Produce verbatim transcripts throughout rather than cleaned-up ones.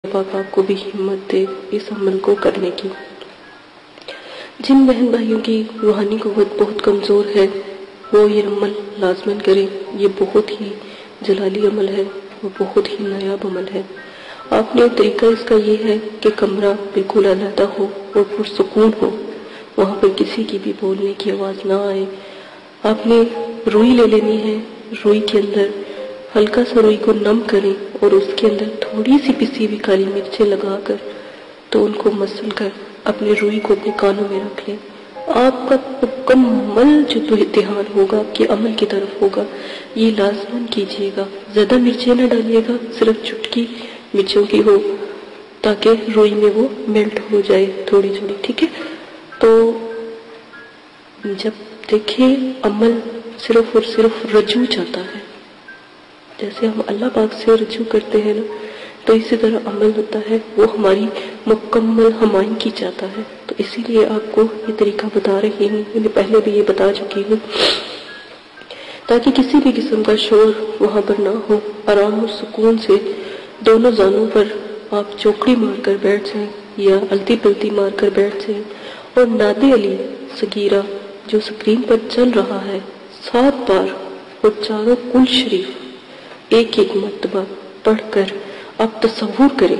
پاک آپ کو بھی ہمت دے اس عمل کو کرنے کی۔ جن بہن بھائیوں کی روحانی قوت بہت کمزور ہے وہ یہ عمل لازماً کریں۔ یہ بہت ہی جلالی عمل ہے، وہ بہت ہی نایاب عمل ہے۔ آپ نے طریقہ اس کا یہ ہے کہ کمرہ بالکل علیحدہ ہو اور پرسکون ہو، وہاں پر کسی کی بھی بولنے کی آواز نہ آئے۔ آپ نے روئی لے لینی ہے، روئی کے اندر ہلکا سا روئی کو نم کریں اور اس کے اندر تھوڑی سی پسی ہوئی کالی مرچیں لگا کر تو ان کو مسل کر اپنے روئی کو اپنے کانوں میں رکھ لیں۔ آپ کا مکمل جو دھیان ہوگا آپ کے عمل کی طرف ہوگا، یہ لازماً کیجیے گا۔ زیادہ مرچیں نہ ڈالیے گا، صرف چٹکی مرچوں کی ہو تاکہ روئی میں وہ میلٹ ہو جائے تھوڑی تھوڑی، ٹھیک ہے؟ تو جب دیکھیں عمل صرف اور صرف رجوع چاہتا ہے، جیسے ہم اللہ پاک سے رجوع کرتے ہیں نا، تو اسی طرح عمل ہوتا ہے، وہ ہماری مکمل ہمائنگی چاہتا ہے۔ تو اسی لیے آپ کو یہ طریقہ بتا رہی ہوں، میں نے پہلے بھی یہ بتا چکی ہوں، تاکہ کسی بھی قسم کا شور وہاں پر نہ ہو۔ آرام اور سکون سے دونوں زانوں پر آپ چوکڑی مار کر بیٹھ جائیں یا الٹی پلٹی مار کر بیٹھ جائیں، اور ناد علی صغیرہ جو سکرین پر چل رہا ہے سات بار اور چاروں کل شریف ایک ایک مرتبہ پڑھ کر آپ تصور کریں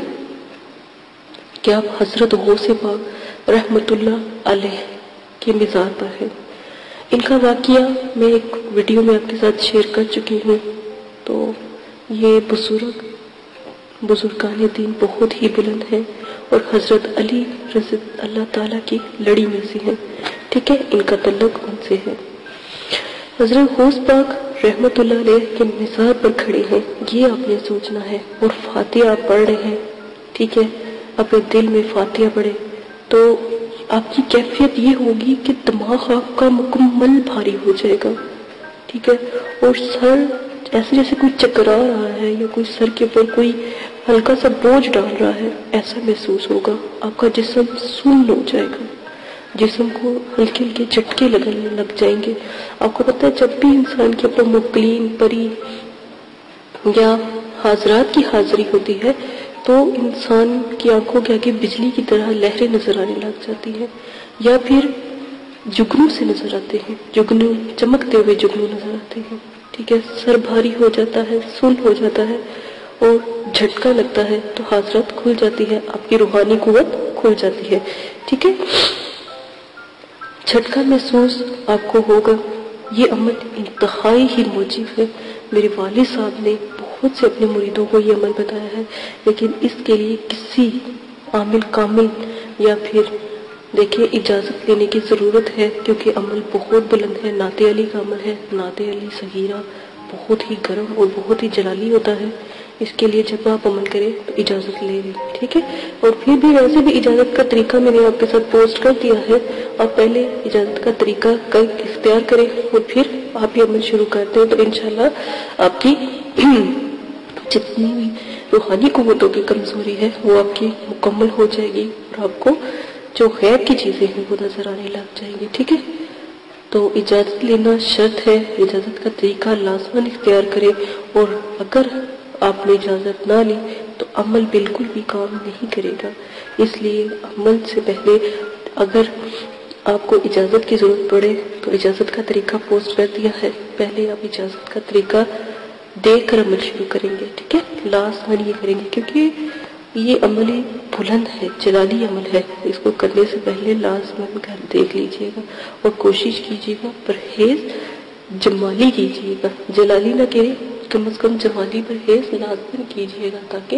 کہ آپ حضرت غوث پاک رحمت اللہ علیہ کے مزار پر ہیں۔ ان کا واقعہ میں ایک ویڈیو میں آپ کے ساتھ شیئر کر چکی ہوں۔ تو یہ بزرگ بزرگان دین بہت ہی بلند ہیں اور حضرت علی رضی اللہ تعالیٰ کی لڑی میں سے ہیں، ٹھیک ہے؟ ان کا تعلق ان سے ہے۔ حضرت غوث پاک رحمت اللہ علیہ کے مزار پر کھڑے ہیں، یہ آپ نے سوچنا ہے، اور فاتحہ آپ پڑھ رہے ہیں، ٹھیک ہے؟ اپنے دل میں فاتحہ پڑھے تو آپ کی کیفیت یہ ہوگی کہ دماغ آپ کا مکمل بھاری ہو جائے گا، ٹھیک ہے؟ اور سر ایسے جیسے کوئی چکرا رہا ہے یا کوئی سر کے اوپر کوئی ہلکا سا بوجھ ڈال رہا ہے، ایسا محسوس ہوگا۔ آپ کا جسم سن ہو جائے گا، جسم کو ہلکے ہلکے جھٹکے لگنے لگ جائیں گے۔ آپ کو پتہ ہے جب بھی انسان کے اوپر مقلین پری یا حاضرات کی حاضری ہوتی ہے تو انسان کی آنکھوں کے آگے بجلی کی طرح لہریں نظر آنے لگ جاتی ہیں، یا پھر جگنو سے نظر آتے ہیں، جگنو چمکتے ہوئے جگنو نظر آتے ہیں، ٹھیک ہے؟ سر بھاری ہو جاتا ہے، سن ہو جاتا ہے اور جھٹکا لگتا ہے تو حاضرات کھل جاتی ہے، آپ کی روحانی قوت کھل جاتی ہے، ٹھیک ہے؟ جھٹکا محسوس آپ کو ہوگا۔ یہ عمل انتہائی ہی موجب ہے۔ میرے والد صاحب نے بہت سے اپنے مریدوں کو یہ عمل بتایا ہے، لیکن اس کے لیے کسی عامل کامل یا پھر دیکھیں اجازت لینے کی ضرورت ہے، کیونکہ عمل بہت بلند ہے، نعت علی کا عمل ہے۔ نعت علی صغیرہ بہت ہی گرم اور بہت ہی جلالی ہوتا ہے، اس کے لیے جب آپ عمل کریں تو اجازت لے لیں، ٹھیک ہے؟ اور پھر بھی ویسے بھی اجازت کا طریقہ میں نے آپ کے ساتھ پوسٹ کر دیا ہے، آپ پہلے اجازت کا طریقہ اختیار کریں اور پھر آپ یہ عمل شروع کرتے ہیں تو انشاءاللہ آپ کی جتنی بھی روحانی قوتوں کی کمزوری ہے وہ آپ کی مکمل ہو جائے گی، اور آپ کو جو غیب کی چیزیں ہیں وہ نظر آنے لگ جائیں گی، ٹھیک ہے؟ تو اجازت لینا شرط ہے، اجازت کا طریقہ لازماً اختیار کریں، اور اگر آپ نے اجازت نہ لی تو عمل بالکل بھی کام نہیں کرے گا۔ اس لیے عمل سے پہلے اگر آپ کو اجازت کی ضرورت پڑے تو اجازت کا طریقہ پوسٹ کر دیا ہے، پہلے آپ اجازت کا طریقہ دے کر عمل شروع کریں گے، ٹھیک ہے؟ لازماً یہ کریں گے کیونکہ یہ عمل بلند ہے، جلالی عمل ہے، اس کو کرنے سے پہلے لازماً گھر دیکھ لیجئے گا اور کوشش کیجئے گا، پرہیز جمالی کیجئے گا، جلالی نہ کریں، کم از کم جمالی پرہیز لازماً کیجئے گا تاکہ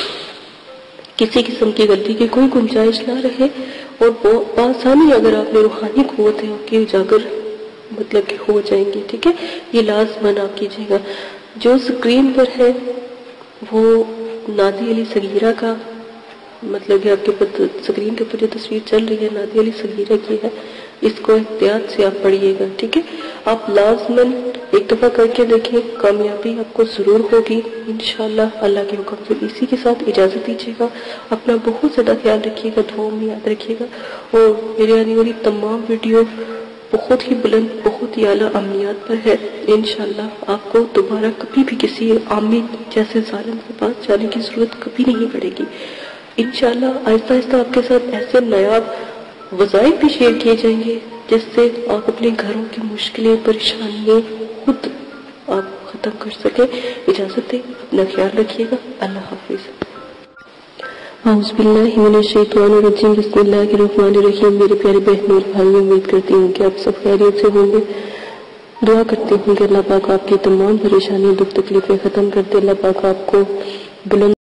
کسی قسم کی غلطی کی کوئی گنجائش نہ رہے، اور بآسانی اگر آپ نے روحانی قوت ہے آپ کی اجاگر مطلب کہ ہو جائیں گے، ٹھیک ہے؟ یہ لازماً آپ کیجئے گا۔ جو سکرین پر ہے وہ نادی علی صغیرہ کا مطلب کہ آپ کے اوپر سکرین کے اوپر جو تصویر چل رہی ہے نادی علی صغیرہ کی ہے، اس کو احتیاط سے آپ پڑھیے گا، ٹھیک ہے؟ آپ لازماً ایک دفعہ کر کے دیکھیں، کامیابی آپ کو ضرور ہوگی انشاءاللہ اللہ کے حکم سے۔ اسی کے ساتھ اجازت دیجیے گا، اپنا بہت زیادہ خیال رکھیے گا، دعاؤں میں یاد رکھیے گا، اور میرے آنے والی تمام ویڈیو بہت ہی بلند، بہت ہی اعلیٰ امنیات پر ہے. انشاءاللہ آپ کو دوبارہ کبھی بھی کسی عامل جیسے ظالم کے پاس جانے کی ضرورت کبھی نہیں پڑے گی. انشاءاللہ آہستہ آہستہ آپ کے ساتھ ایسے نایاب وظائف بھی شیئر کیے جائیں گے جس سے آپ اپنے گھروں کی مشکلیں، پریشانیاں خود آپ ختم کر سکیں. اجازت دیں، اپنا خیال رکھیے گا. اللہ حافظ. اعوذ باللہ من الشیطان الرجیم. بسم اللہ الرحمن الرحیم. میرے پیارے بہنوں اور بھائیوں، امید کرتی ہوں کہ آپ سب خیریت سے ہوں گے. دعا کرتی ہوں کہ اللہ پاک آپ کی تمام پریشانیاں، دکھ تکلیفیں ختم کرتے. اللہ پاک آپ کو بلند